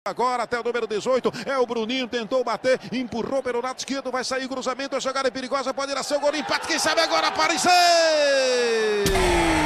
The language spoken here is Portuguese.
Agora até o número 18, é o Bruninho, tentou bater, empurrou pelo lado esquerdo, vai sair cruzamento, a jogada é perigosa, pode ir a seu gol, empate, quem sabe agora, Paris!